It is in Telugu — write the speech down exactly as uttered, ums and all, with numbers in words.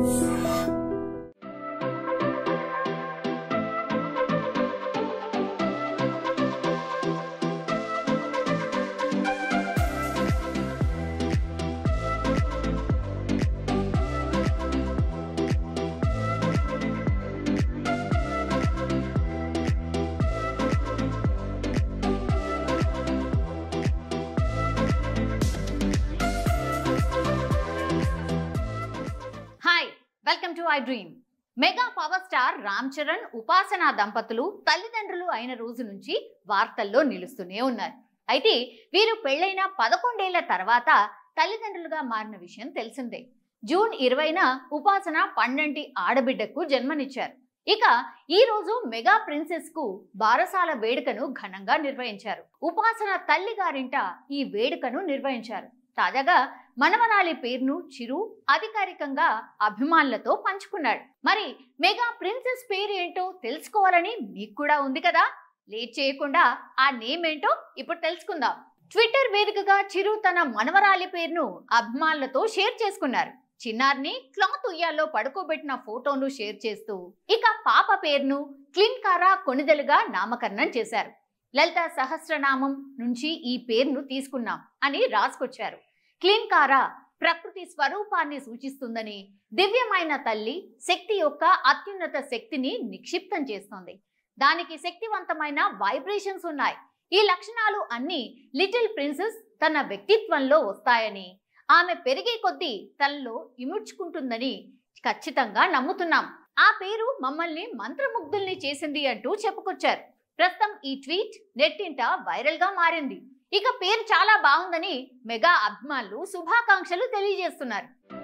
Welcome to iDream. Mega power star Ramcharan, Upasana దంపతులు తల్లిదండ్రులు అయిన రోజు నుంచి వార్తల్లో నిలుస్తూనే ఉన్నారు. అయితే వీరు పెళ్లైన పదకొండేళ్ల తర్వాత తల్లిదండ్రులుగా మారిన విషయం తెలిసిందే. జూన్ ఇరవైన ఉపాసన పన్నెంటి ఆడబిడ్డకు జన్మనిచ్చారు. ఇక ఈ రోజు మెగా ప్రిన్సెస్ కు బారసాల వేడుకను ఘనంగా నిర్వహించారు. ఉపాసన తల్లి గారింట ఈ వేడుకను నిర్వహించారు. తాజాగా మనవరాలి పేరును చిరు అధికారికంగా అభిమానులతో పంచుకున్నాడు. మరి మెగా ప్రిన్సెస్ పేరు ఏంటో తెలుసుకోవాలని మీకు కూడా ఉంది కదా? లేట్ చేయకుండా ఆ నేమ్ ఏంటో ఇప్పుడు తెలుసుకుందాం. ట్విట్టర్ వేదికగా చిరు తన మనవరాలి పేరును అభిమానులతో షేర్ చేసుకున్నారు. చిన్నారిని క్లాత్ ఉయ్యాల్లో పడుకోబెట్టిన ఫోటోను షేర్ చేస్తూ ఇక పాప పేరును క్లిన్కారా కొణిదెలుగా నామకరణం చేశారు. లలిత సహస్రనామం నుంచి ఈ పేరును తీసుకున్నాం అని రాసుకొచ్చారు. క్లిన్కారా ప్రకృతి స్వరూపాన్ని సూచిస్తుందని, దివ్యమైన తల్లి శక్తి యొక్క అత్యున్నత శక్తిని నిక్షిప్తం చేస్తుంది. దానికి శక్తివంతమైన వైబ్రేషన్స్ ఉన్నాయి. ఈ లక్షణాలు అన్ని లిటిల్ ప్రిన్సెస్ తన వ్యక్తిత్వంలో వస్తాయని, ఆమె పెరిగే కొద్దీ తనలో ఇముడ్చుకుంటుందని ఖచ్చితంగా నమ్ముతున్నాం. ఆ పేరు మమ్మల్ని మంత్రముగ్ధుల్ని చేసింది అంటూ చెప్పుకొచ్చారు. ప్రస్తుతం ఈ ట్వీట్ నెట్టింట వైరల్ గా మారింది. ఇక పేరు చాలా బాగుందని మెగా అభిమానులు శుభాకాంక్షలు తెలియజేస్తున్నారు.